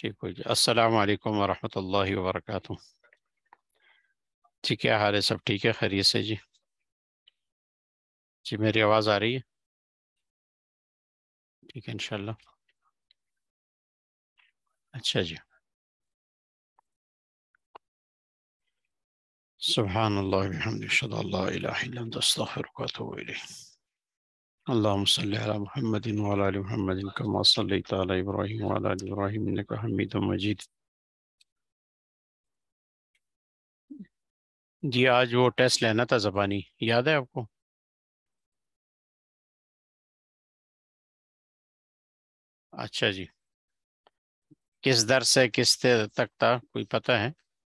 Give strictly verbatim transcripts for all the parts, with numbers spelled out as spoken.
ٹھیک ہو جی. السلام علیکم ورحمۃ اللہ وبرکاتہ. جی کیا حال ہے؟ سب ٹھیک ہے؟ خیریت سے جی؟ جی میری آواز آ رہی ہے؟ ٹھیک ہے انشاءاللہ. اچھا جی. سبحان اللہ وبحمدہ اشہد ان لا الہ الا انت استغفرک واتوب الیک. اللہم صلی علی محمد وعلی آل محمد کما صلیت علی ابراہیم وعلی آل ابراہیم انک حمید مجید. جی آج وہ ٹیسٹ لینا تھا زبانی، یاد ہے آپ کو؟ اچھا جی. کس درس سے کس تک تھا کوئی پتہ ہے؟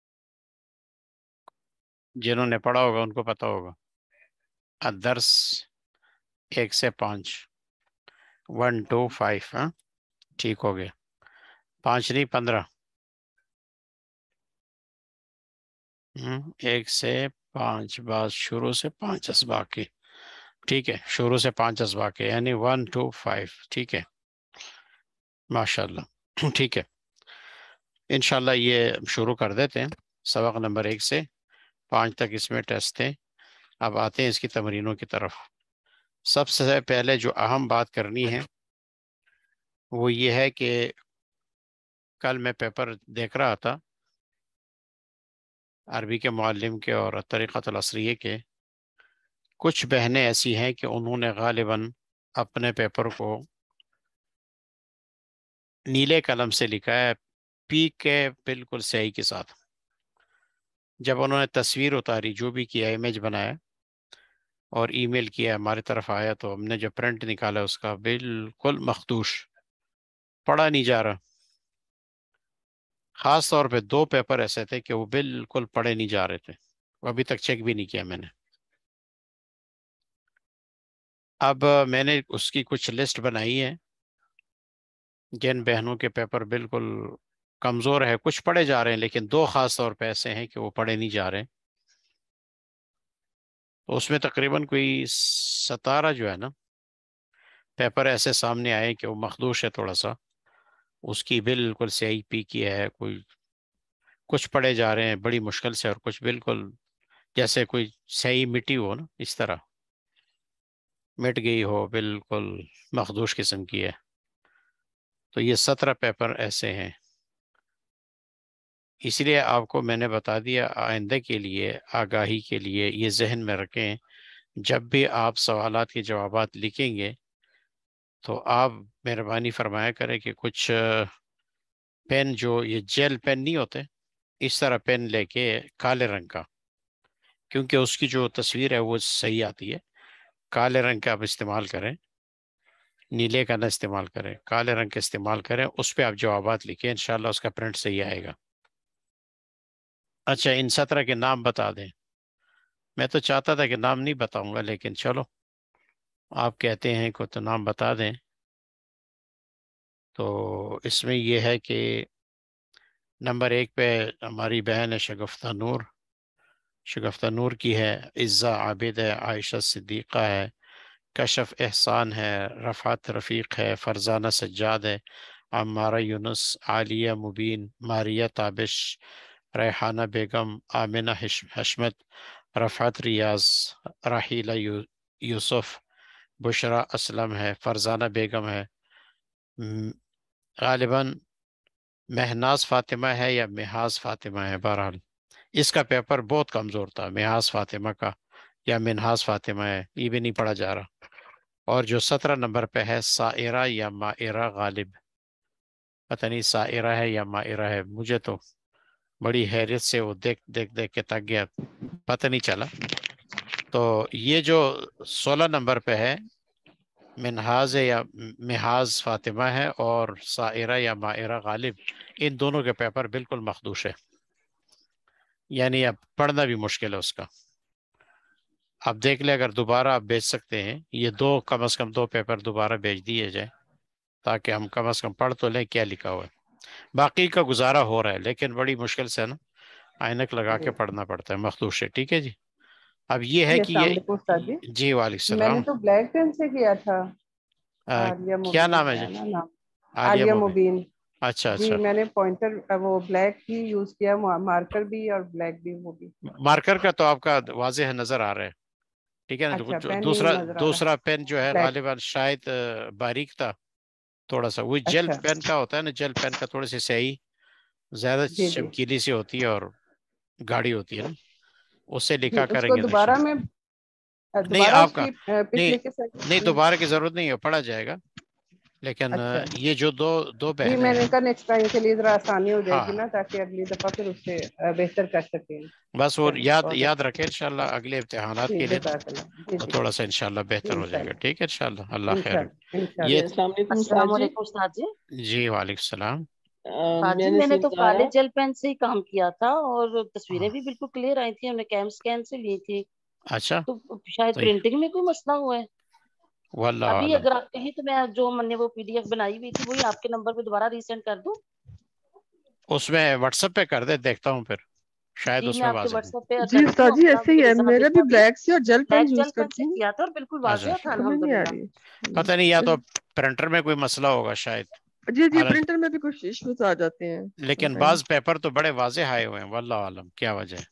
جنہوں نے پڑھا ہوگا ان کو پتہ ہوگا. الدرس ایک سے پانچ، ون ٹو فائیو. ہاں ٹھیک ہو گیا. پانچ نہیں پندرہ. ہم، ایک سے پانچ، بعد شروع سے پانچ اسباق کی. ٹھیک ہے، شروع سے پانچ اسباق کے یعنی ون ٹو فائیو. ٹھیک ہے ماشاء اللہ. ٹھیک ہے انشاءاللہ یہ شروع کر دیتے ہیں. سبق نمبر ایک سے پانچ تک اس میں ٹیسٹ تھے. اب آتے ہیں اس کی تمرینوں کی طرف. سب سے پہلے جو اہم بات کرنی ہے وہ یہ ہے کہ کل میں پیپر دیکھ رہا تھا عربی کے معلم کے اور طریقۃ الاسریہ کے. کچھ بہنیں ایسی ہیں کہ انہوں نے غالباً اپنے پیپر کو نیلے قلم سے لکھا ہے، پی کے بالکل صحیح کے ساتھ. جب انہوں نے تصویر اتاری، جو بھی کیا، امیج بنایا اور ای میل کیا ہماری طرف آیا، تو ہم نے جو پرنٹ نکالا اس کا بالکل مخدوش، پڑھا نہیں جا رہا. خاص طور پہ دو پیپر ایسے تھے کہ وہ بالکل پڑھے نہیں جا رہے تھے. وہ ابھی تک چیک بھی نہیں کیا میں نے. اب میں نے اس کی کچھ لسٹ بنائی ہے جن بہنوں کے پیپر بالکل کمزور ہے. کچھ پڑھے جا رہے ہیں لیکن دو خاص طور پہ ایسے ہیں کہ وہ پڑھے نہیں جا رہے. تو اس میں تقریباً کوئی ستارہ جو ہے نا پیپر ایسے سامنے آئے کہ وہ مخدوش ہے تھوڑا سا. اس کی بالکل صحیح پی کی ہے. کوئی کچھ پڑھے جا رہے ہیں بڑی مشکل سے اور کچھ بالکل جیسے کوئی صحیح مٹی ہو نا، اس طرح مٹ گئی ہو، بالکل مخدوش قسم کی ہے. تو یہ سترہ پیپر ایسے ہیں. اس لیے آپ کو میں نے بتا دیا، آئندہ کے لیے آگاہی کے لیے یہ ذہن میں رکھیں، جب بھی آپ سوالات کے جوابات لکھیں گے تو آپ مہربانی فرمایا کریں کہ کچھ پین، جو یہ جیل پین نہیں ہوتے، اس طرح پین لے کے کالے رنگ کا، کیونکہ اس کی جو تصویر ہے وہ صحیح آتی ہے. کالے رنگ کا آپ استعمال کریں، نیلے کا نہ استعمال کریں، کالے رنگ کا استعمال کریں. اس پہ آپ جوابات لکھیں، انشاءاللہ اس کا پرنٹ صحیح آئے گا. اچھا ان سترہ کے نام بتا دیں. میں تو چاہتا تھا کہ نام نہیں بتاؤں گا لیکن چلو آپ کہتے ہیں کو تو نام بتا دیں. تو اس میں یہ ہے کہ نمبر ایک پہ ہماری بہن ہے شگفتہ نور. شگفتہ نور کی ہے. عزہ عابد ہے. عائشہ صدیقہ ہے. کشف احسان ہے. رفعت رفیق ہے. فرزانہ سجاد ہے. عمارہ یونس. عالیہ مبین. ماریہ تابش. ریحانہ بیگم. آمنہ حشمت. رفعت ریاض. راحیلہ یوسف. بشرا اسلم ہے. فرزانہ بیگم ہے. غالباً مہناز فاطمہ ہے یا محاز فاطمہ ہے. بہرحال اس کا پیپر بہت کمزور تھا، محاز فاطمہ کا یا منہاز فاطمہ ہے، یہ بھی نہیں پڑھا جا رہا. اور جو سترہ نمبر پہ ہے سائرہ یا مائرہ غالب، پتہ نہیں سائرہ ہے یا مائرہ ہے، مجھے تو بڑی حیرت سے وہ دیکھ دیکھ دیکھ کے تک گیا، پتہ نہیں چلا. تو یہ جو سولہ نمبر پہ ہے منہاز یا محاز فاطمہ ہے اور سائرہ یا مائرہ غالب، ان دونوں کے پیپر بالکل مخدوش ہے، یعنی اب پڑھنا بھی مشکل ہے اس کا. اب دیکھ لیں اگر دوبارہ آپ بھیج سکتے ہیں، یہ دو کم از کم دو پیپر دوبارہ بھیج دیے جائیں تاکہ ہم کم از کم پڑھ تو لیں کیا لکھا ہوا ہے. باقی کا گزارا ہو رہا ہے لیکن بڑی مشکل سے نا عینک لگا کے پڑھنا پڑتا ہے، مخدوش ہے. ٹھیک ہے جی. اب یہ ہے جی کہ السلام یہ علیکم استاد جی. جی وعلیکم میں نے السلام. تو بلیک پین سے کیا تھا. آ, عالیہ کیا مبین نام ہے جی؟ ہے نا نام؟ عالیہ عالیہ مبین. مبین. اچھا جی اچھا، میں نے پوائنٹر وہ بلیک ہی یوز کیا، مارکر بھی اور بلیک بھی، وہ بھی. مارکر کا تو آپ کا واضح نظر آ رہا ہے، ٹھیک ہے نا. اچھا جو پین نہیں دوسرا نظر آ دوسرا رہا. پین جو ہے بلیک. غالباً شاید آ، باریک تھا تھوڑا سا. وہ جیل اچھا پین کا ہوتا ہے نا، جیل پین کا تھوڑی سی سیاہی زیادہ جی جی چمکیلی سی ہوتی ہے اور گاڑی ہوتی ہے نا، اس سے جی. لکھا اس کریں کو گے تو دوبارہ انشاءاللہ. میں نہیں دوبارہ آپ اس کا کی نہیں پچھلے کے نہیں، ساتھ. دوبارہ کی ضرورت نہیں ہے، پڑھا جائے گا. لیکن آ، اچھا یہ جو دو دو جی، بہنیں میں نے ہیں. کہا نیکسٹ ٹائم کے لیے ذرا آسانی ہو جائے ہاں گی ہاں، نا، تاکہ اگلی دفعہ پھر اس سے بہتر کر سکیں. بس وہ چلیے یاد بہت یاد اچھا. رکھیں انشاءاللہ اگلے امتحانات جی کے لیے جزاک اللہ. جی تو جی تھوڑا سا انشاءاللہ جی بہتر ہو جائے گا. انشاءاللہ. ٹھیک ہے انشاءاللہ، اللہ خیر. انشاءاللہ جی یہ انشاءاللہ. السلام علیکم استاد السلام جی. علیکم استاد جی. جی وعلیکم السلام. آ، استاد جی میں نے میں نے تو سمجھایا. کالے جیل پین سے ہی کام کیا تھا، اور ہاں، تصویریں بھی بالکل کلیئر آئی تھی، ہم نے کیم اسکین سے لی تھی. اچھا تو شاید تو پرنٹنگ میں کوئی مسئلہ ہوا ہے. واللہ ابھی عالم. اگر آپ کہیں تو میں جو میں نے وہ پی ڈی ایف بنائی ہوئی تھی وہی آپ کے نمبر پہ دوبارہ ریسینڈ کر دوں. اس میں واٹس ایپ پہ کر دے، دیکھتا ہوں پھر شاید جی اس میں میں آپ کے واضح واٹس ایپ پہ جی کرتی استاد ہوں جی اپنا ایسے ہی ہے، ریزلٹ میرا بھی دیکھنا بھی. بلیک سے اور gel pen black use gel pen کرتی سے ہوں. کیا تھا اور بالکل اچھا. واضح تھا سمجھ نہیں آ الحمدللہ. رہی. پتہ نہیں، یا تو پرنٹر میں کوئی مسئلہ ہوگا شاید. جی جی حالانکہ پرنٹر میں بھی کچھ ایشوز آ جاتے ہیں سم لیکن ٹائم. بعض پیپر تو بڑے واضح آئے ہوئے ہیں، واللہ عالم کیا وجہ ہے.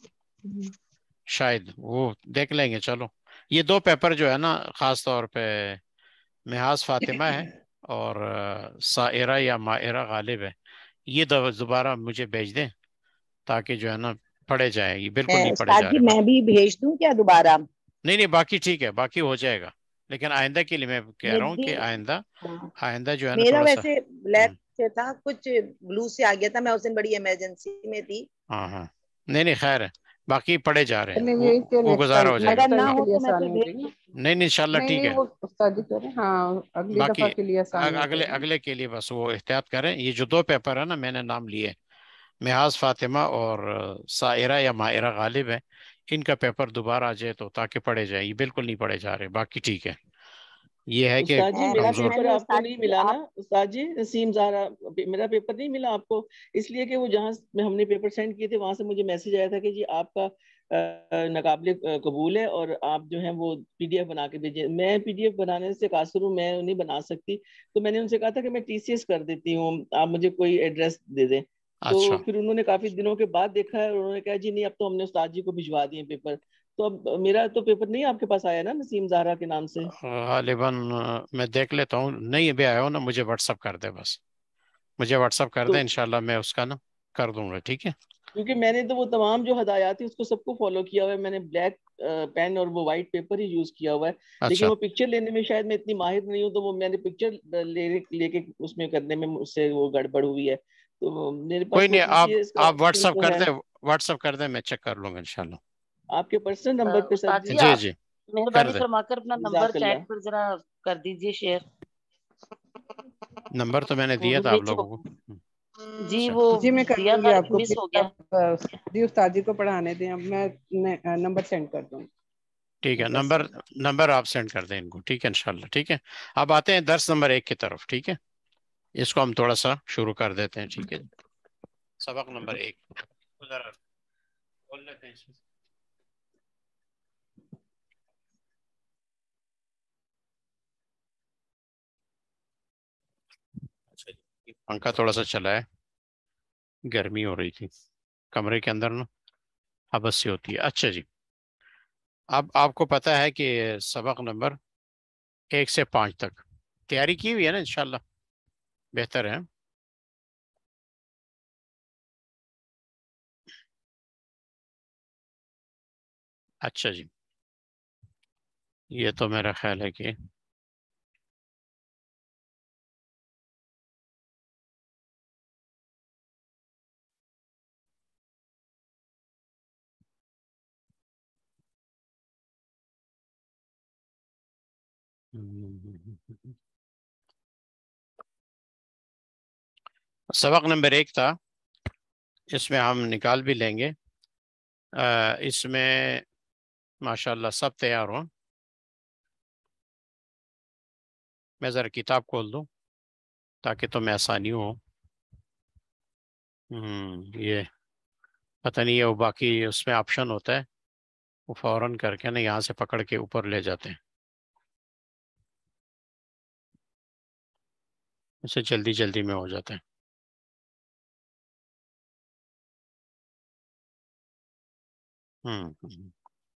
شاید وہ دیکھ لیں گے. چلو یہ دو پیپر جو ہے نا، خاص طور پہ محاذ فاطمہ ہے اور آ، سائرہ یا مائرہ غالب ہے، یہ دو- دوبارہ مجھے بھیج دیں تاکہ جو ہے نا پڑھے جائیں. یہ بالکل نہیں پڑھے استاد جا جی رہے میں باقی. بھی بھیج دوں کیا دوبارہ؟ نہیں نہیں، باقی ٹھیک ہے، باقی ہو جائے گا. لیکن آئندہ کے لیے میں کہہ رہا ہوں میری کہ آئندہ ہاں آئندہ جو ہے نا میرا تھوڑا سا. ویسے ہم، بلیک سے تھا، کچھ بلو سے آ گیا تھا، میں اس دن بڑی ایمرجنسی میں تھی. ہاں ہاں، نہیں نہیں خیر ہے، باقی پڑھے جا رہے ہیں، چلیں وہ یہی کہ وہ نیکسٹ گزارا ٹائم ہو جائے گا. نیکسٹ اگر نہ ٹائم کے ہو لیے تو میں آسانی پھر ہو جائے بھیج گی نا. دوں. نہیں نہیں انشاءاللہ نہیں ٹھیک نہیں ہے. وہ استاد جی کہہ رہے ہیں، ہاں اگلی دفعہ باقی کے لیے آسانی ہو اگلے جائے گی. اگلے کے لیے بس وہ احتیاط کریں. یہ جو دو پیپر ہے نا میں نے نام لیے، محاذ فاطمہ اور سائرہ یا مائرہ غالب ہے، ان کا پیپر دوبارہ آ جائے تو تاکہ پڑھے جائیں. یہ بالکل نہیں پڑھے جا رہے، باقی ٹھیک ہے. یہ ہے کہ استاد جی میں میرا کمزور. میں پیپر نے آپ کو استاد نہیں جی ملا نا آپ استاد جی؟ نسیم زہرا، میرا پیپر نہیں ملا آپ کو، اس لیے کہ وہ جہاں میں ہم نے پیپر سینڈ کیے تھے وہاں سے مجھے میسج آیا تھا کہ جی آپ کا ناقابل قبول ہے اور آپ جو ہیں وہ پی ڈی ایف بنا کے بھیجیں. میں پی ڈی ایف بنانے سے قاصر ہوں، میں نہیں بنا سکتی. تو میں نے ان سے کہا تھا کہ میں ٹی سی ایس کر دیتی ہوں، آپ مجھے کوئی ایڈریس دے دیں. تو اچھا، پھر انہوں نے کافی دنوں کے بعد دیکھا ہے اور انہوں نے کہا جی نہیں اب تو ہم نے استاد جی کو بھجوا دیے پیپر. تو اب میرا تو پیپر نہیں آپ کے پاس آیا نا نسیم زہرا کے نام سے؟ غالباً میں دیکھ لیتا ہوں. نہیں بھی آیا ہو نا، مجھے واٹس اپ کر دے، بس مجھے واٹس اپ کر تو دیں، انشاءاللہ میں اس کا نا کر دوں گا. ٹھیک ہے. کیونکہ میں نے تو وہ تمام جو ہدایات ہیں اس کو سب کو فالو کیا ہوا ہے، میں نے بلیک پین اور وہ وائٹ پیپر ہی یوز کیا ہوا ہے. لیکن اچھا وہ پکچر لینے میں شاید میں اتنی ماہر نہیں ہوں، تو وہ میں نے پکچر لے لے کے اس میں کرنے میں اس سے وہ گڑبڑ ہوئی ہے. تو میرے کوئی پاس وہ نہیں، ٹی آپ سی ایس کا آپ واٹس آپشن اپ تو کر ہے. دیں، واٹس اپ کر دیں، میں چیک کر لوں گا انشاءاللہ. آپ کے پرسنل نمبر پہ سر استاد جی؟ جی جی آپ جی کر مہربانی دیں. فرما کر اپنا نمبر جزاک اللہ. چیٹ پر ذرا کر دیجئے شیئر. نمبر تو میں نے دیا تھا آپ مس ہو لوگوں کو. جی اچھا وہ جی میں کر دیا دوں گی تھا آپ لیکن کو، مس ہو پلیز گیا. آپ جی استاد جی کو پڑھانے دیں. اب میں نمبر سینڈ کر دوں گی. ٹھیک ہے، ایڈریس نمبر سینڈ. نمبر آپ سینڈ کر دیں ان کو. ٹھیک ہے انشاءاللہ. ٹھیک ہے، اب آتے ہیں درس نمبر ایک کی طرف. ٹھیک ہے، اس کو ہم تھوڑا سا شروع کر دیتے ہیں. ٹھیک ہے، سبق نمبر ایک ذرا بول لیتے ہیں اس میں. اچھا جی، پنکھا تھوڑا سا چلا ہے، گرمی ہو رہی تھی کمرے کے اندر نا، حبس سی ہوتی ہے. اچھا جی، اب آپ کو پتہ ہے کہ سبق نمبر ایک سے پانچ تک تیاری کی ہوئی ہے نا انشاءاللہ؟ بہتر ہے. اچھا جی، یہ تو میرا خیال ہے کہ سبق نمبر ایک تھا، اس میں ہم نکال بھی لیں گے. اس میں ماشاءاللہ سب تیار ہوں. میں ذرا کتاب کھول دوں تاکہ تمہیں آسانی ہو. ہم، یہ پتہ نہیں ہے، وہ باقی اس میں آپشن ہوتا ہے، وہ فوراً کر کے نا یہاں سے پکڑ کے اوپر لے جاتے ہیں. اسے جلدی جلدی میں ہو جاتا ہے. हम्म हम्म।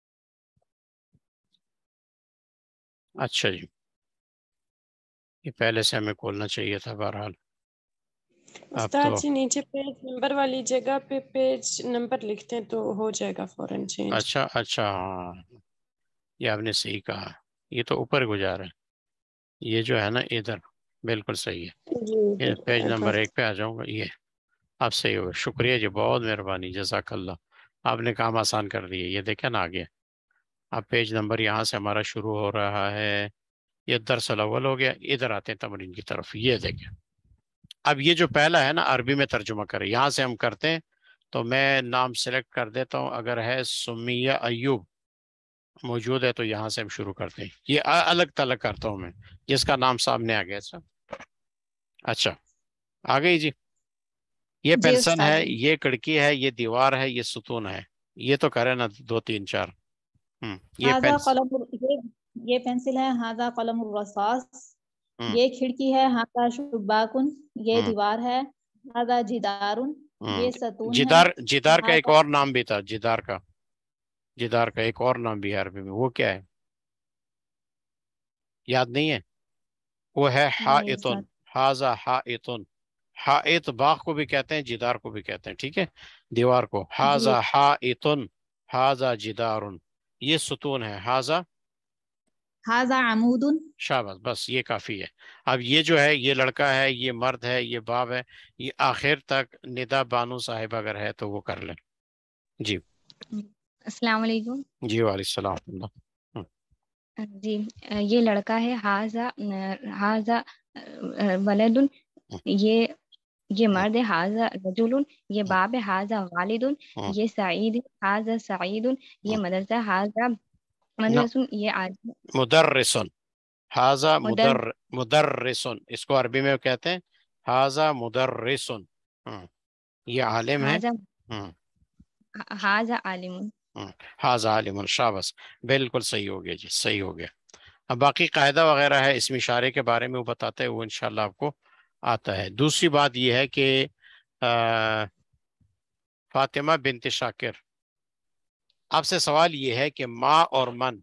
अच्छा जी, ये पहले से हमें खोलना चाहिए था। बहरहाल अब उस्ताद तो जी नीचे पेज नंबर वाली जगह पे पेज नंबर लिखते हैं तो हो जाएगा फौरन चेंज। अच्छा अच्छा, हाँ ये आपने सही कहा, ये तो ऊपर गुजार है, ये जो है ना इधर, बिल्कुल सही है। जी ये पेज नंबर बस। एक पे आ जाऊंगा, ये अब सही होगा। शुक्रिया जी, बहुत मेहरबानी, जज़ाकल्लाह, आपने काम आसान कर दिए। ये देखें ना आगे, अब पेज नंबर यहाँ से हमारा शुरू हो रहा है, ये दरसल अव्वल हो गया। इधर आते हैं तमरीन की तरफ, ये देखें। अब ये जो पहला है ना, अरबी में तर्जुमा करें, यहाँ से हम करते हैं। तो मैं नाम सेलेक्ट कर देता हूँ, अगर है सुमिया अयूब मौजूद है तो यहाँ से हम शुरू करते हैं। ये अ- अलग तलग करता हूँ मैं, जिसका नाम सामने आ गया। सर अच्छा, आ गई जी। ये जी पेंसिल उस्ताद है, जी। ये खिड़की है, ये दीवार है, ये सुतून है। ये तो करे ना दो तीन चार। हम्म ये हाजा पेंसिल। कलम, ये ये पेंसिल है। हाजा कलम रसास, हम्म ये खिड़की है। हाजा शुबाकुन, ये हम्म दीवार है। हाजा जिदारुन, हम्म ये सतून है। जिदार, जिदार का एक हाजा और नाम भी था, जिदार का, जिदार का एक और नाम भी है अरबी में, वो क्या है याद नहीं है? वो है नहीं हाइतुन। उस्ताद। हाजा हाइतुन। हाइत बाग को भी कहते हैं, जिदार को भी कहते हैं, ठीक है, दीवार को। जी। हाजा हाइतुन, हाजा जिदारुन, ये सुतून है। हाजा, हाजा अमूदुन। शाबाश, बस ये काफी है। अब ये जो है, ये लड़का है, ये मर्द है, ये बाब है, ये आखिर तक निदा बानो साहिब अगर है तो वो कर लें जी। अस्सलाम वालेकुम। जी वालेकुम सलाम। जी, ये लड़का है। हाजा हाजा वलदुन, ये ये मर्द है। हाजा रजुलुन, ये बाप है। हाजा वालिदुन, ये सईद है। हाजा सईदुन, ये मदरसा। हाजा मदरसुन, ये आदमी। मुदर्रिसन, हाजा मुदर मुदर मुदर्रिसन, इसको अरबी में कहते हैं हाजा मुदर्रिसन। हम्म, ये आलिम है। हाजा हम्म हाजा आलिमुन। हम्म, हाजा आलिम, शाबाश, बिल्कुल सही हो गया जी, सही हो गया। अब बाकी कायदा वगैरह है इसमें इशारे के बारे में, वो बताते हैं, वो इंशाल्लाह आपको आता है। दूसरी बात यह है कि आ, फातिमा बिनत शाकिर, आपसे सवाल ये है कि माँ और मन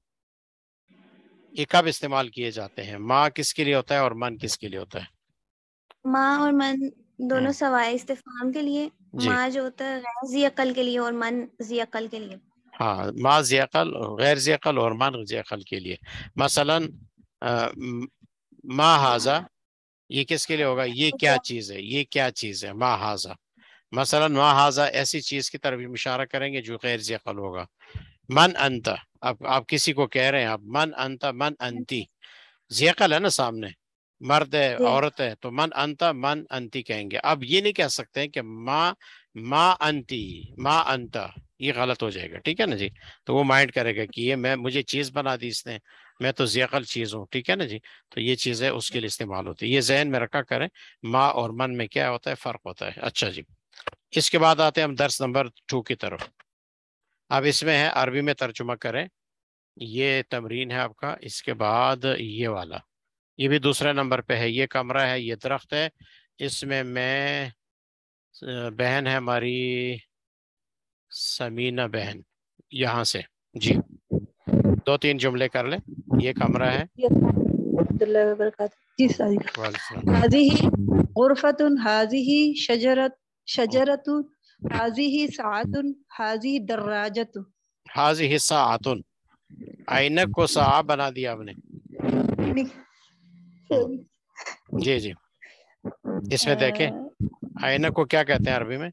ये कब इस्तेमाल किए जाते हैं? माँ किसके लिए होता है और मन किसके लिए होता है? माँ और मन दोनों हम्म, सवाए इस्तिफाम के लिए। जी माँ जो होता है गैर ज़ी अकल के लिए और मन ज़ी अकल के लिए। हाँ, माँ ज़ियक़ल, गैर ज़ियक़ल और मन ज़ियक़ल के लिए। मसलन अ, म- माँ हाजा, ये किसके लिए होगा? ये क्या चीज़ है, ये क्या चीज़ है माँ हाजा। मसलन माँ हाजा ऐसी चीज़ की तरफ इशारा करेंगे जो गैर ज़ियक़ल होगा। मन अंता, अब आप किसी को कह रहे हैं, आप मन अंता, मन अंती, ज़ियक़ल है ना सामने, मर्द है जी औरत है, तो मन अंता मन अंती कहेंगे। अब ये नहीं कह सकते हैं कि माँ माँ अंती माँ अंता, ये गलत हो जाएगा, ठीक है ना जी। तो वो माइंड करेगा कि ये मैं मुझे चीज़ बना दी इसने, मैं तो ज़ियक़ल चीज़ हूँ, ठीक है ना जी। तो ये चीज़ें उसके लिए इस्तेमाल होती है, ये जहन में रखा करें। माँ और मन में क्या होता है, फ़र्क होता है। अच्छा जी, इसके बाद आते हैं हम दर्स नंबर टू की तरफ। अब इसमें है अरबी में तर्जुमा करें, ये तमरीन है आपका। इसके बाद ये वाला, ये भी दूसरे नंबर पे है। ये कमरा है, ये दरख्त है, इसमें मैं, बहन है हमारी समीना बहन, यहाँ से जी दो तीन जुमले कर ले। ये कमरा है। जी सही। वालेकुम। हाजिही गुरफतुन, हाजिही शजरत शजरतुन, हाजिही साअतुन, हाजिही दर्राजतुन। हाजी हिस्सा आतुन, आइनक को सा बना दिया आपने। हम्म, जी जी, इसमें देखें, आइनक को क्या कहते हैं अरबी में?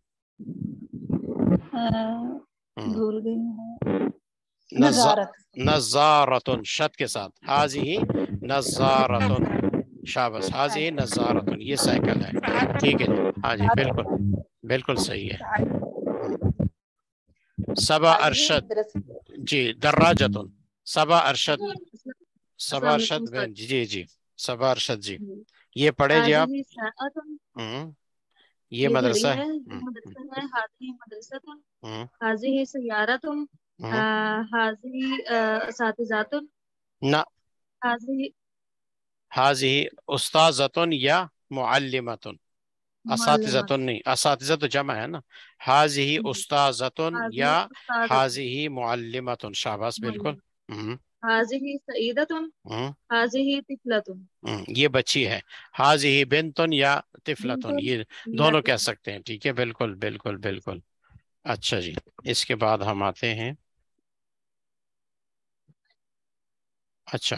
हम्म, भूल गई हूँ। नज़ा नजारत। नज़ारतुन, शत के साथ, हाजी ही नज़ारतुन, शाबाश, हाजी नज़ारतुन, ये साइकिल है, ठीक है जी, हाँ जी, बिल्कुल बिल्कुल सही है। हम्म, सबा हाजिही अरशद, मदरसा। जी दर्राजतुन, सबा अरशद, सबा अस्सलाम अरशद वालेकुम सर। बहन जी, जी जी, सबा अरशद जी, ये पढ़े जी आप। हाजिही साअतुन, हम्म, ये ये घड़ी मदरसा है। है, ये हम्म मदरसा है। हाजिही मदरसतुन, हम्म हाजिही सयारतुन, हम्म, हाजिही असातिज़ातुन, ना, हाजिही हाजी उस्ताजतुन या मुअल्लिमतुन, असातिज़तुन नहीं, असातिज़ा तो जमा है ना, हाज़िही उस्ताज़तुन या हाज़िही मुअल्लिमतुन, शाबाश बिल्कुल। हम्म हाज़िही सईदतुन, हम्म हाज़िही तिफलतुन, हम्म, ये बच्ची है, हाज़िही बिन्तुन या तिफलतुन, बिन्तुन ये या दोनों कह तिफलतुन। सकते हैं, ठीक है, बिल्कुल बिल्कुल बिल्कुल। अच्छा जी, इसके बाद हम आते हैं, अच्छा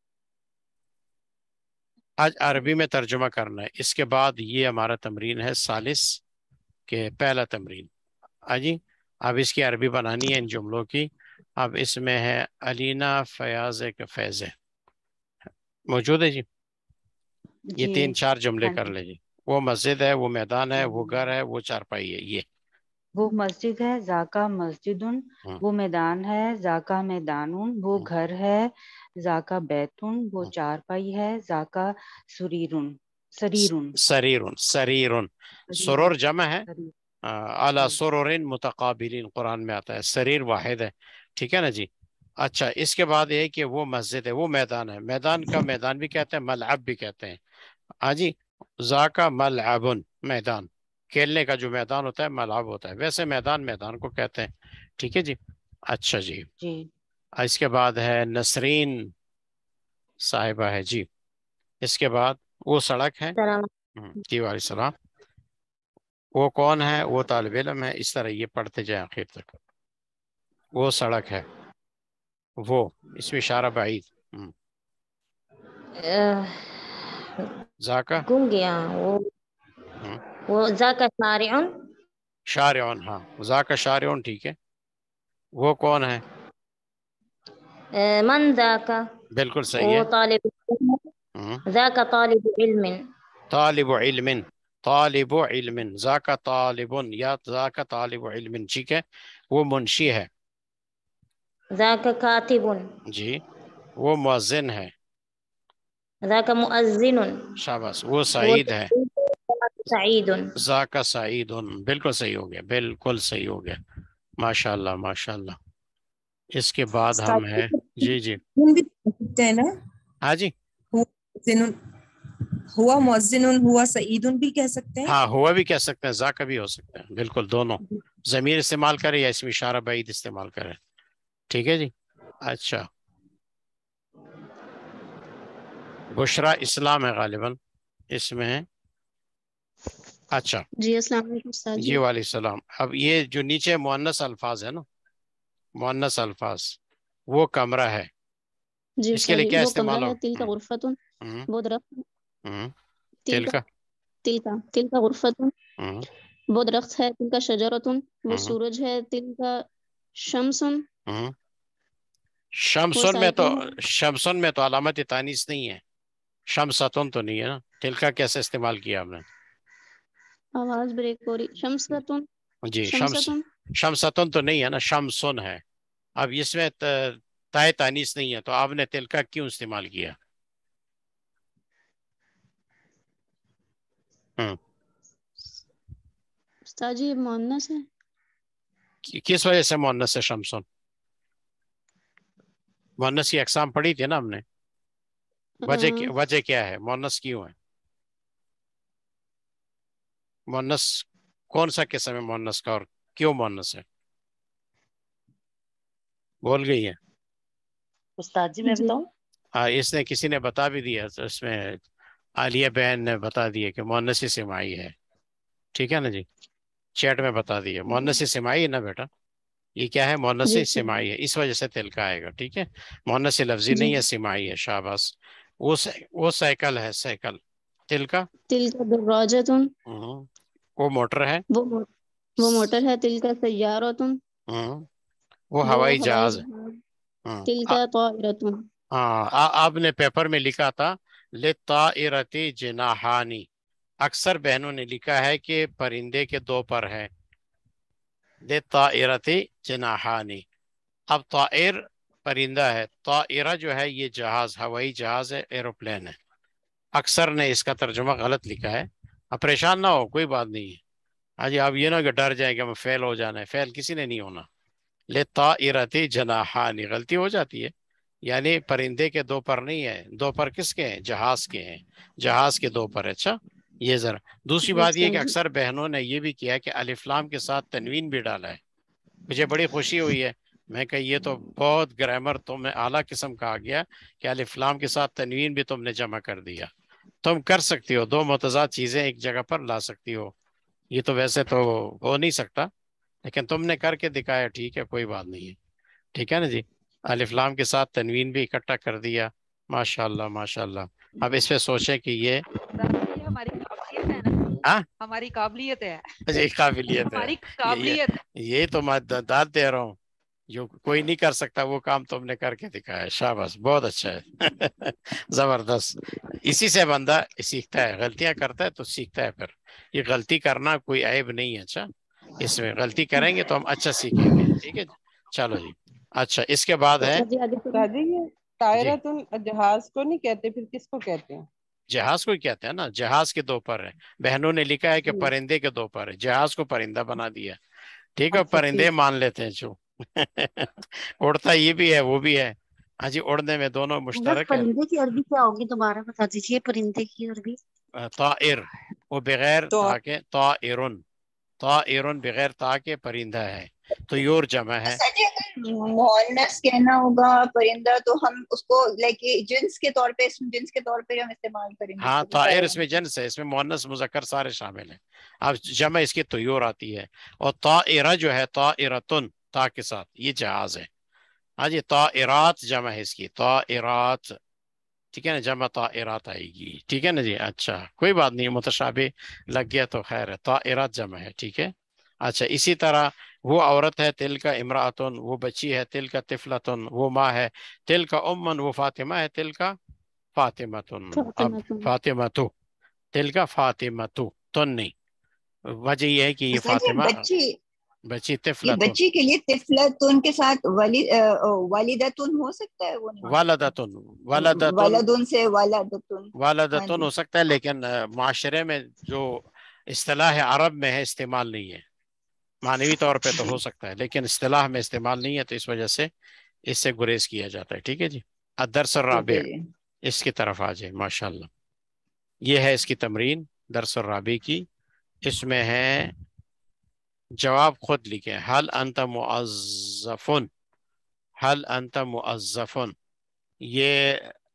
आज अरबी में तर्जुमा करना है। इसके बाद ये हमारा तमरीन है सालिस के पहला तमरीन। अजी अब इसकी अरबी बनानी है इन जुमलों की। अब इसमें है अलीना फयाज के फैज़ है, मौजूद है जी। ये जी तीन चार जुमले हाँ कर जी। ले जी। वो मस्जिद है, वो मैदान है, वो घर है, वो चारपाई है, ये वो मस्जिद है, जाका मस्जिदुन, हम्म, वो मैदान है, जाका मैदानुन, वो हम्म, घर है, जाका बैतुन, वो हम्म। चारपाई है, जाका सुरीरुन, स- सरीरुन, सरीरुन, सरीरुन, सरीरुन, सुरूर जमा है, सरीर। आ, अला जी सुरूरिन मुतकाबिलिन कुरान में आता है, शरीर वाहिद है, ठीक है ना जी। अच्छा इसके बाद ये है कि वो मस्जिद है, वो मैदान है, मैदान का मैदान भी कहते हैं, मलअब भी कहते हैं। हाँ जी, जाका मलअबुन, मैदान खेलने का जो मैदान होता है मलअब होता है, वैसे मैदान मैदान को कहते हैं, ठीक है जी। अच्छा जी, जी। इसके बाद है नसरीन साहिबा है जी। इसके बाद वो सड़क है, सलाम। हम्म, जी वालेकुम सलाम। वो कौन है, वो तालिब इल्म है, इस तरह ये पढ़ते जाए आखिर तक। वो सड़क है, वो इसमें इशारा बाईद, हम्म, जाका, गुम गया वो हम्म, वो जाका सारिउन, शारिउन, हाँ जाका शारिउन, ठीक है। वो कौन है, मन जाका, बिल्कुल सही वो है। तालिब इल्म, हम्म, जाका तालिब इल्म, तालिबु इल्मिन, तालिबु इल्मिन, जाका तालिबुन या जाका तालिबु इल्मिन, ठीक है। वो मुंशी है जाका कातिबुन, जी। वो मुअज्जिन है, जाका मुअज्जिनुन, शाबाश। वो वो सईद है, सईदुन। जाका सईदुन, बिल्कुल सही हो गया, बिल्कुल सही हो गया, माशाल्लाह माशाल्लाह। इसके बाद हम है, जी जी, मुअज्जिन भी कह सकते हैं ना? हाँ जी, हुआ मुअज्जिनुन, हुआ मुअज्जिनुन, हुआ सईदुन भी कह सकते हैं। हाँ हुआ भी कह सकते हैं, जाका भी हो सकते हैं, बिल्कुल दोनों। जमीर इस्तेमाल करें या इसमें इशारा बाईद इस्तेमाल करें, ठीक है जी। अच्छा बुशरा इस्लाम है गालिबन इसमें है। अच्छा जी अस्सलाम वालेकुम उस्ताद जी जी। वालेकुम सलाम। अब ये जो नीचे मुअन्नस अल्फाज है ना, मुअन्नस अल्फाज, वो कमरा है, जी इसके उस्ताद लिए जी, क्या वो कमरा इस्तेमाल हो, है, तिल का हम्म गुरफतुन, हम्म वो दरख्त, हम्म, तिल तिल का का, तिल का तिल का गुरफतुन, हम्म वो दरख्त है, तिल का शजरतुन, वो हम्म सूरज है, तिल का शमसुन, हम्म। वो शमसुन में तो, साइकिल है। शमसुन में तो अलामत तानीस नहीं है, शमसतुन तो नहीं है ना, तिल का कैसे इस्तेमाल किया आपने, आवाज ब्रेक हो रही, शमसतुन, जी शम्स, शमसतुन। शमसतुन तो नहीं है ना, शमसुन है। अब इसमें त- ताए तानीस नहीं है, तो आपने तिल का क्यों इस्तेमाल किया, हम्म, उस्ताद जी ये मुअन्नस है। कि- किस वजह से मुअन्नस है शमसुन, मुअन्नस की अकसाम पढ़ी थी ना हमने, अ, वजह क्या- वजह क्या है, मुअन्नस क्यों है, मुअन्नस कौन सा किस्म है मुअन्नस का, और क्यों मुअन्नस है, बोल गई है। उस्ताद जी मैं जी बताऊं? हाँ इसने किसी ने बता भी दिया, तो इसमें आलिया बहन ने बता दिया कि मुअन्नस सिमाई है, ठीक है ना जी, चैट में बता दिया, मुअन्नस सिमाई है ना बेटा, ये क्या है, मुअन्नस जी उस्ताद सिमाई है, इस वजह से तिल का आएगा, ठीक है। मुअन्नस लफ्जी जी, नहीं है, सिमाई है, शाबाश। वो साइ- वो साइकिल है, साइकिल, तिल का, तिल का दर्राजतुन, हम्म, वो मोटर है, वो मो, वो मोटर है, तिल का सय्यारतुन, हम्म, वो वो हवाई हवाई जहाज है, जहाज, हम्म। तिल आ- का तायरतुन। हाँ आ- आपने पेपर में लिखा था लित्ताइरति जिनाहानी, अक्सर बहनों ने लिखा है कि परिंदे के दो पर हैं, लित्ताइरति जिनाहानी। अब ताइर परिंदा है, ताइरा जो है ये जहाज, हवाई जहाज है, एरोप्लेन है। अक्सर ने इसका तर्जुमा गलत लिखा है, अब परेशान ना हो, कोई बात नहीं है। हाँ जी, आप ये ना कि डर जाए कि हमें फेल हो जाना है, फेल किसी ने नहीं होना। ले ताइरती जनाहानी, गलती हो जाती है, यानी परिंदे के दो पर नहीं है, दो पर किसके हैं, जहाज के हैं, जहाज के दो पर है। अच्छा یہ ذرا دوسری جی بات یہ کہ سمجھی۔ اکثر بہنوں نے یہ بھی کیا کہ الف لام کے ساتھ تنوین بھی ڈالا ہے. مجھے بڑی خوشی ہوئی ہے. میں کہ یہ تو بہت گرامر تم نے اعلیٰ قسم کا آ گیا کہ الف لام کے ساتھ تنوین بھی تم نے جمع کر دیا. تم کر سکتی ہو دو متضاد چیزیں ایک جگہ پر لا سکتی ہو. یہ تو ویسے تو ہو نہیں سکتا لیکن تم نے کر کے دکھایا. ٹھیک ہے کوئی بات نہیں ہے. ٹھیک ہے نا جی. الف لام کے ساتھ تنوین بھی اکٹھا کر دیا. ماشاء اللہ ماشاء اللہ. اب اس پہ سوچیں کہ یہ یہ ہماری قابلیت ہے نا، ہاں ہماری قابلیت ہے، یہ قابلیت ہے. ہماری یہ یہ قابلیت یہ تو میں داد دے رہا ہوں. جو کوئی نہیں کر سکتا وہ کام تم نے کر کے دکھایا. شاباش بہت اچھا ہے. زبردست. اسی سے بندہ سیکھتا ہے. غلطیاں کرتا ہے تو سیکھتا ہے. پھر یہ غلطی کرنا کوئی عیب نہیں ہے. اچھا اس میں غلطی کریں گے تو ہم اچھا سیکھیں گے. ٹھیک ہے چلو جی. اچھا اس کے بعد ہے جی آگے پڑھیں۔ سادی یہ جی طائرۃ جہاز کو نہیں کہتے، پھر کس کو کہتے ہیں؟ جہاز کو ہی کہتے ہیں نا. جہاز کے دو پر ہے. بہنوں نے لکھا ہے کہ جی پرندے کے دو پر ہے. جہاز کو پرندہ بنا دیا. ٹھیک ہے اچھا پرندے ٹھیک. مان لیتے ہیں جو اڑتا یہ بھی ہے وہ بھی ہے. ہاں جی اڑنے میں دونوں بس مشترک ہے. پرندے کی عربی کیا ہوگی دوبارہ بتا دیجیے، پرندے کی عربی؟ طائر وہ بغیر تو تا کے طائرن. طائرن بغیر تا کے پرندہ ہے. طیور جمع ہے. ایسا جی اگر مؤنث کہنا ہوگا پرندہ تو ہم اس کو لائک جنس کے طور پہ اسم جنس کے طور پہ ہم استعمال کریں گے اس ہاں کو طائر طائرہ. اس میں جنس ہے. اس میں مؤنث مذکر سارے شامل ہیں. اب جمع اس کی طیور آتی ہے. اور طائرہ جو ہے طائرتن تا کے ساتھ یہ جہاز ہے. ہاں جی طائرات جمع ہے اس کی. طائرات ٹھیک ہے نا. جمع طائرات آئے گی. ٹھیک ہے نا جی. اچھا کوئی بات نہیں متشابہ لگ گیا تو خیر ہے. طائرات جمع ہے. ٹھیک ہے. اچھا اسی طرح وہ عورت ہے تل کا امراتن. وہ بچی ہے تل کا طفلتن. وہ ماں ہے تل کا امن. وہ فاطمہ ہے تل کا فاطمتن. اب فاطمہ تم۔ فاطمہ تو تل کا فاطمہ تو تن نہیں. وجہ یہ ہے کہ یہ ایسا جی فاطمہ بچی بچی یہ طفلتن بچی کے لیے طفلتن کے ساتھ ولی والدتن ہو سکتا ہے، وہ نہیں ہو سکتا؟ والدتن والدتن ولدن سے والدتن. ہاں والدتن جی ہو سکتا ہے لیکن معاشرے میں جو اصطلاح عرب میں ہے استعمال نہیں ہے. معنوی طور پہ تو ہو سکتا ہے لیکن اصطلاح میں استعمال نہیں ہے تو اس وجہ سے اس سے گریز کیا جاتا ہے. ٹھیک ہے جی. الدرس ٹھیک الرابع ہے جی. اس کی طرف آ جائیں. ماشاء اللہ یہ ہے اس کی تمرین درس الرابع کی. اس میں ہے جواب خود لکھیں. حل انت موظفن. حل انت موظفن. یہ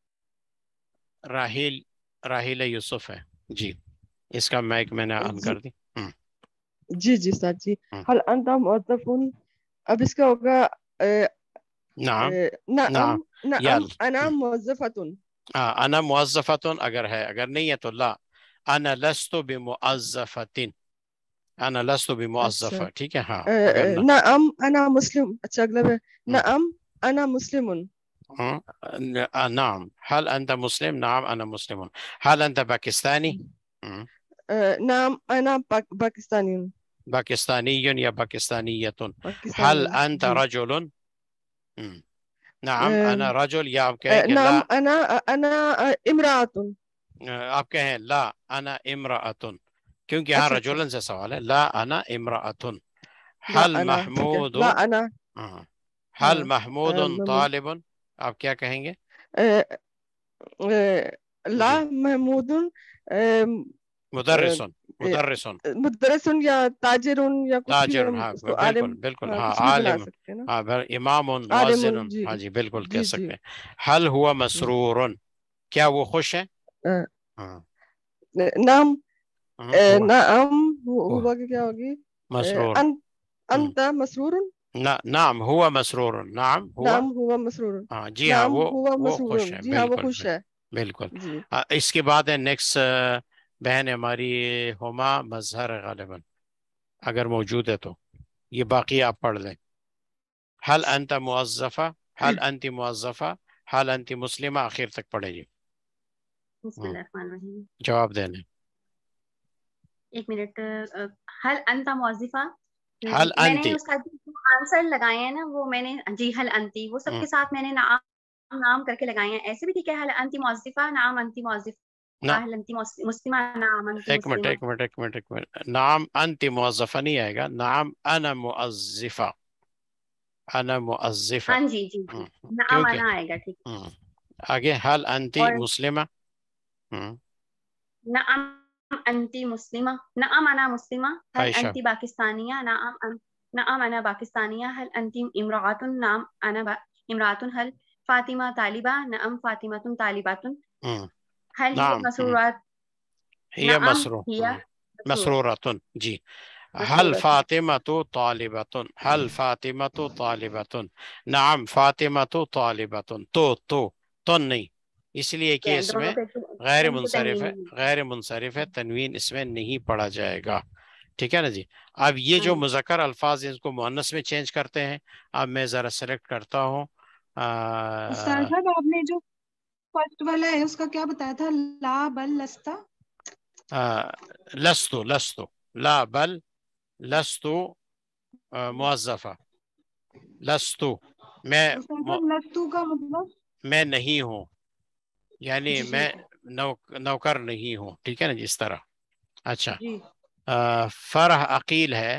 راہیل راہیل یوسف ہے جی. اس کا مائک میں نے آن جی کر دی. ہم، جی جی سر جی. ہم۔ حل انت موظفون، اب اس کا ہوگا اے، نعم اے، نعم نعم نعم یال انا موظفتن. ہاں انا موظفتن اگر ہے. اگر نہیں ہے تو لا. انا لست بموظفتن. انا لست اچھا بموظفہ. ٹھیک ہے ہاں اے، اگر اے، نہ نعم انا مسلم. اچھا اگلا ہے ہم، نعم انا مسلم. ہاں، ن- نعم هل أنت مسلم. نعم أنا مسلم. هل أنت باكستاني. ہم، اے، نعم انا پاک- پاکستانی. باكستاني يا باكستانية. هل پاکستانی أنت جی. رجل. ہم، نعم اے، أنا رجل. یا آپ اے، کہیں کہ نعم لا. انا انا امرأة. آپ کہیں لا أنا امرأة کیونکہ یہاں اچھا اچھا رجولن سے سوال ہے. لا أنا امرأة. لا هل انا ٹھیک ہے. محمود. لا انا ہاں. ہاں هل محمود اے، میں- طالب. آپ کیا کہیں گے اے، اے، لا جی. محمود اے، مدرس اے، مدرس مدرس یا تاجر یا کچھ بھی تاجر. ہم ہاں اس کو بالکل عالم، بالکل ہاں ہاں کچھ بھی بنا عالم. سکتے ہیں نا. ہاں پھر امام عالم مؤذن. جی ہاں جی بالکل جی کہہ جی. سکتے ہیں. حل ہوا مسرور. کیا وہ خوش ہے. اے، ہاں نام ہاں، اے، ہوا نعم ہو- ہوا ہوا کہ کیا ہوگی. اے، مسرور. ان- ہم، انت مسرور. نا- نعم ہوا مسرور. نعم ہوا. نعم ہوا مسرور. ہاں جی ہاں نعم وہ ہوا وہ مسرور. خوش ہے. جی ہاں وہ بالکل خوش ہے بالکل. جی. آ، اس کے بعد ہے نیکسٹ بہن ہماری ہما مظہر غالباً اگر موجود ہے تو یہ باقی آپ پڑھ لیں. حل انت موظفہ. حل انت موظفہ. حل انت مسلمہ. آخر تک پڑھے جی. بسم ہم، اللہ الرحمن الرحیم. جواب دے لیں. ایک منٹ. آ، حل انت موظفہ. حل میں انت. نے اس کا جو آنسر لگائے ہیں نا وہ میں نے جی حل انتی وہ سب ہم، کے ساتھ میں نے نام نام کر کے لگائے ہیں. ایسے بھی ٹھیک ہے. حل انتی موظفہ. نام انتی موظفہ. نا حل انتی مس- مسلمہ. نام انتی ایک منٹ مسلمہ. ایک منٹ ایک منٹ ایک منٹ. نعم انت موظفہ نہیں آئے گا. نعم انا موظفہ. انا موظفہ. ہاں جی جی جی. ہم، نام کیونکہ آنا آئے گا. ٹھیک ہے. ہم، آگے حل انت اور مسلمہ. ہم، نعم अंती मुस्लिमा, नअम अना मुस्लिमा, हल आयशा अंती पाकिस्तानिया, नअम अन- नअम अना पाकिस्तानिया, हल अंती इमरातुन, नाम अना बा- इमरातुन, हल फातिमा तालिबा, नअम फातिमातुन तालिबातुन, हम्म, हल हिय नाम हम्म, मसरूरात, हिया नअम मसरू हिय हम्म, मसरूरत मसरूरतुन जी। हल मसरूरतुन फातिमतु तालिबतुन, हल फातिमतु तालिबतुन, नाम फातिमतु तालिबतुन। तो तो तो नहीं, इसलिए कि इसमें दोनों पे गैर दोनों पे मुनसरिफ तनवीन है, नहीं गैर मुनसरिफ है, तनवीन इसमें नहीं पड़ा जाएगा। ठीक है ना जी। अब ये जो है। मुज़क्कर अल्फाज हैं, इसको मुअन्नस में चेंज करते हैं। अब मैं ज़रा सेलेक्ट करता हूँ। उस्ताद आ, साहब आपने जो फर्स्ट वाला है उसका क्या बताया था, ला बल लस्ता? आ, लस्तु लस्तु ला बल लस्तु मुअज़्ज़फ़ा, लस्तु मैं उस्ताद मु- साहब लस्तू का मतलब? मैं नहीं हूँ, यानी जी मैं नौ, नौकर नहीं हूँ। ठीक है ना जी, इस तरह। अच्छा, जी आ, फरह अकील है,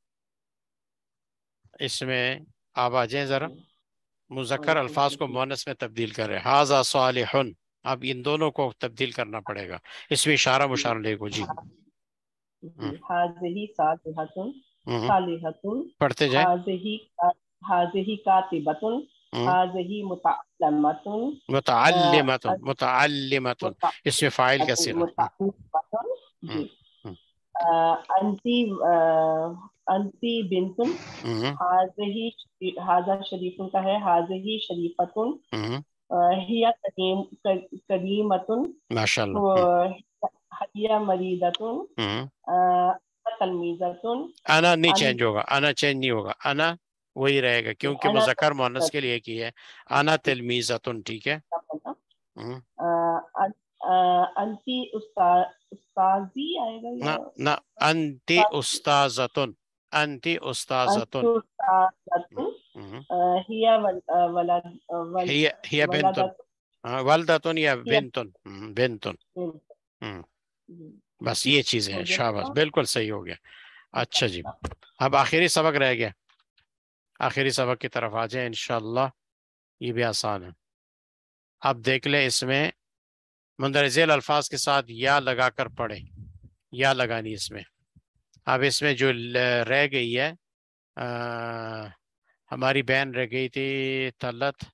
इसमें आप आ जाएं ज़रा। मुज़क्कर अल्फाज को मुअन्नस में तब्दील करें। हाजा सालिहुन, अब इन दोनों को तब्दील करना पड़ेगा। इसमें इशारा मुशारा लेगो जी। हम्म, जी हाज़िही सालिहतुन, हम्म, सालिहतुन, पढ़ते जाए। हाज़िही हाज़िही कातिबतुन, हम्म, हाज़िही मुतअल्लिमतुन, मुतअल्लिमतुन, मुतअल्लिमतुन, इसमें फाइल का सिगा। हम्म, मुतअल्लिमतुन हम्म, जी। हम्म, अंती अंती बिंतुन, हम्म, हाज़िही हाज़ा शरीफुन का है, हाज़िही शरीफतुन, हम्म, हिया करीम करीमतुन, माशाअल्लाह। हम्म, हिया मरीदतुन, हम्म, तलमीज़तुन, अना नहीं अन चेंज होगा, अना चेंज नहीं होगा, अना वही रहेगा, क्योंकि अना मुज़क्कर मुअन्नस के लिए की है। अना तिलमीज़तुन, ठीक है। हम्म, अन अंती उस्ता उस्ताजी आएगा ना या ना, अंति उस्ताज़तुन, अंति उस्ताज़तुन। अंती उस्ताजतुन, हम्म, हिया वल वलद वल हिय हिय बिन्तुन, वलदत हाँ, वल्दतुन या हिया बिन्तुन। हम्म, बिन्तुन। बिंत। हम्म, जी, बस ये चीजें हो हैं, गया शाबाश, पूरा? बिल्कुल सही हो गया। अच्छा जी, अब आखिरी सबक रह गया। आखिरी सबक की तरफ आ जाए इंशाअल्लाह, ये भी आसान है। अब देख ले, इसमें मुंदरजेल अल्फाज के साथ या लगाकर पढ़े, या लगानी इसमें। अब इसमें जो ल- रह गई है, आ, हमारी बहन रह गई थी तलत,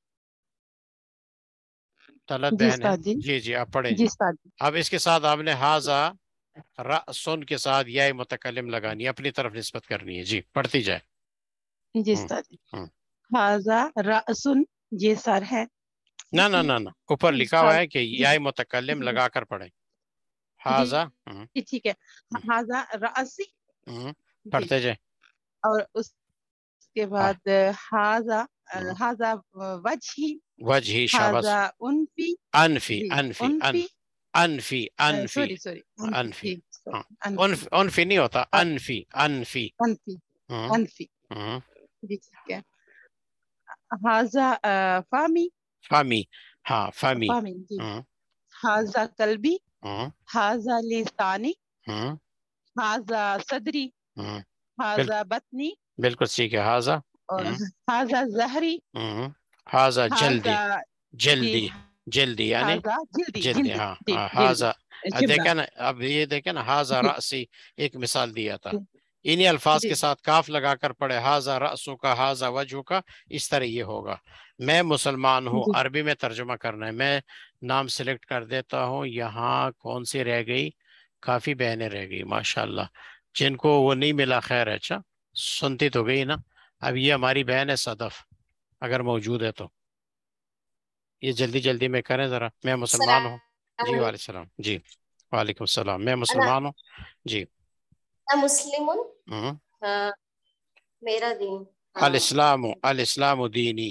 तलत जी बहन है उस्ताद जी। जी। जी आप पढ़ें जी जी। उस्ताद जी। अब इसके साथ आपने हाजा रअसुन के साथ या मुतकल्लिम लगानी है, अपनी तरफ निस्बत करनी है जी। पढ़ती जाए। जी हम्म, उस्ताद जी। हम्म। हाजा रासुन, ये सर है। ना ना ना ना, ऊपर लिखा हुआ हाज है कि जी या मुतकल्लिम जी लगाकर पढ़े। जी हाजा। हम्म, जी ठीक है। हाजा रासी हम्म, जी, पढ़ते जाए। और उसके हाँ, बाद हाजा हम्म, हाजा वजही, वजही, शाबाश। हाजा उनफी अनफी जी, अनफी अन उनफी अनफी अनफी सॉरी सॉरी अनफी। अनफी हाँ, सॉरी अनफी उनफ उनफी नहीं होता, अ- अनफी अनफी। अनफी हम्म, अनफी हम्म, जी ठीक है। हाजा अ, फामी फामी, हाँ फामी। फामी जी। हम्म, हाजा कल्बी, हम्म, हाजा लिसानी, हम्म, हाजा सदरी, हम्म, बिल्कुल हाजा बतनी, बिल्कुल ठीक है। हाजा। और हम्म, हाजा जहरी, हम्म, हाजा हाजा जल्दी, जी, जल्दी, जल्दी यानी हाजा जल्दी जल्दी। जल्दी हाँ जी हाँ, जल्दी हाजा। अब जुमला देखे ना, अब ये देखे ना, हाजा जी रासी, एक मिसाल दिया था। जी इन्हीं अल्फाज जी के साथ काफ लगाकर पढ़े, हाजा रसू का, हाजा वजू का, इस तरह ये होगा। मैं मुसलमान हूँ, जी अरबी में तर्जुमा करना है। मैं नाम सिलेक्ट कर देता हूँ। यहाँ कौन सी रह गई? काफी बहनें रह गई माशाल्लाह, जिनको वो नहीं मिला। खैर है, अच्छा, सुनती तो गई ना। अब ये हमारी बहन है सदफ, अगर मौजूद है तो ये जल्दी जल्दी में करें ज़रा। मैं मुसलमान हूँ जी। सलाम। वालेकुम सलाम जी। वालेकुम सलाम। मैं अना मुसलमान हूँ जी। अना मुस्लिमुन, हम्म, हाँ, मेरा दीन, अल हाँ। इस्लाम, अल इस्लाम दीनी।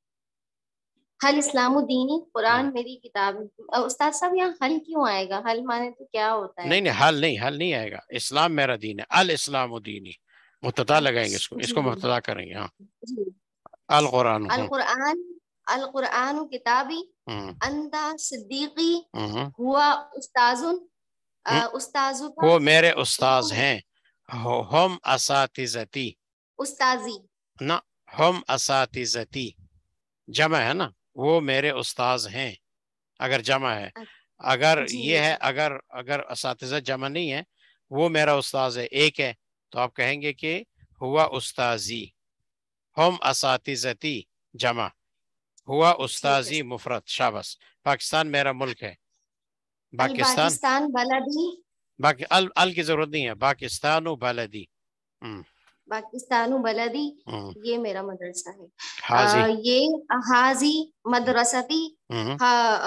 हल इस्लामुद्दीनी, हम्म, कुरान मेरी किताब। अ, उस्ताद साहब यहाँ हल क्यों आएगा? हल माने तो क्या होता है? नहीं नहीं, हल नहीं, हल नहीं आएगा। इस्लाम मेरा दीन है, अल इस्लाम दीनी। मुब्तदा लगाएंगे इसको, जी इसको मुब्तदा करेंगे। हाँ, जी। अल कुरान। अल हम्म, कुरान, अल कुरान किताबी, हम्म, अंता सिद्दीकी, हम्म, हुआ उस्ताजुन, हम्म, अ, उस्ताजु का, वो मेरे उस्ताज वो हैं। हो- हम असातिज़ती, उस्ताजी। ना, हम असातिज़ती जमा है ना, वो मेरे उस्ताज हैं, अगर जमा है। اگر جی یہ ہے جی اگر اگر اساتذہ جمع نہیں ہے، وہ میرا استاذ ہے ایک ہے، تو آپ کہیں گے کہ ہوا استاذی، ہم اساتذتی جمع، ہوا ٹھیک ہے استاذی سر۔ مفرد۔ شاباش۔ پاکستان میرا ملک ہے، پاکستان الپاکستان بلدی، باقی ال ال کی ضرورت نہیں ہے، پاکستان و بلدی۔ ہم، پاکستان بلدی ہم، یہ میرا مدرسہ ہے۔ حاضی، آ، یہ حاضی مدرستی، ہم،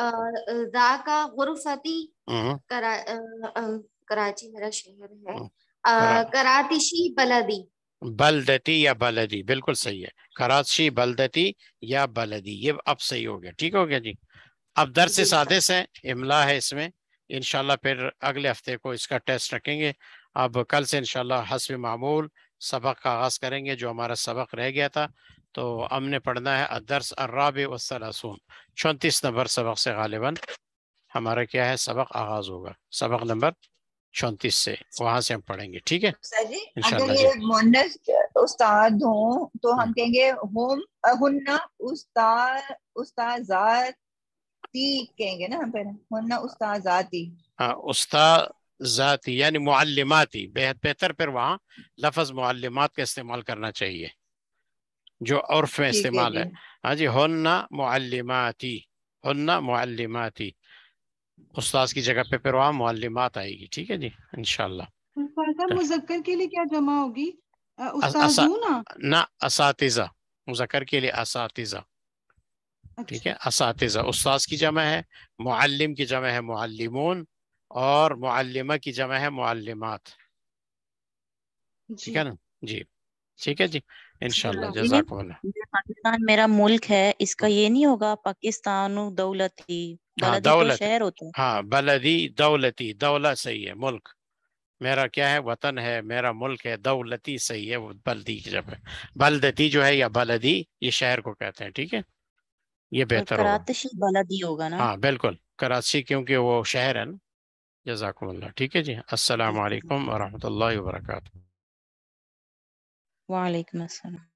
ذاکا غرفتی، ہم، کرا- آ، آ، کراچی میرا شہر ہے۔ ہم، آ، کرا کراتشی بلدی، بلدتی یا بلدی، بالکل صحیح ہے، کراچی بلدتی یا بلدی، یہ اب صحیح ہو گیا، ٹھیک ہو گیا جی۔ اب درس جی سر۔ سادس ہے، املا ہے اس میں، انشاءاللہ پھر اگلے ہفتے کو اس کا ٹیسٹ رکھیں گے۔ اب کل سے انشاءاللہ حسب معمول سبق کا آغاز کریں گے، جو ہمارا سبق رہ گیا تھا تو ہم نے پڑھنا ہے الدرس الرابع والثلاثون، چونتیس نمبر سبق سے غالباً ہمارا کیا ہے سبق آغاز ہوگا، سبق نمبر چونتیس سے وہاں سے ہم پڑھیں گے، ٹھیک ہے سر جی انشاءاللہ اگر جی۔ یہ مونس استاد ہوں تو ہم، ہم کہیں گے ہوم ہن استاد استاذاتی کہیں گے نا ہم پہلے ہن استاذاتی۔ ہاں، استاذاتی یعنی معلماتی، بہت بہتر پھر وہاں لفظ معلمات کا استعمال کرنا چاہیے جو عرف میں ٹھیک ہے استعمال جی ہے۔ ہاں جی، ہن معلماتی، ہن معلماتی، استاذ کی جگہ پہ پھر وہاں معلمات آئے گی، ٹھیک ہے جی انشاءاللہ۔ صاحب مذکر کے لیے کیا جمع ہوگی؟ اس- اسا استاذونا۔ نہ اساتذہ، مذکر کے لیے اساتذہ، ٹھیک اچھا ہے، اساتذہ۔ استاذ کی جمع ہے، معلم کی جمع ہے معلمون، اور معلمہ کی جمع ہے معلمات، ٹھیک جی ہے نا جی، ٹھیک ہے جی انشاءاللہ جزاک اللہ۔ جزاک اللہ۔ یہ پاکستان میرا ملک ہے، اس کا یہ نہیں ہوگا پاکستان دولتی؟ ہاں بلدی تو دولت، شہر ہوتا ہے۔ ہاں بلدی دولتی، دولت صحیح ہے، ملک میرا کیا ہے وطن ہے، میرا ملک ہے، دولتی صحیح ہے، وہ بلدی کی جب ہے، بلدتی جو ہے یا بلدی یہ شہر کو کہتے ہیں، ٹھیک ہے یہ اور بہتر ہوگا۔ کراتشی بلدی ہوگا نا؟ ہاں بالکل، کراچی کیونکہ وہ شہر ہے نا۔ جزاکم اللہ، ٹھیک ہے جی، السلام جی علیکم ورحمۃ اللہ وبرکاتہ۔ وعلیکم السلام۔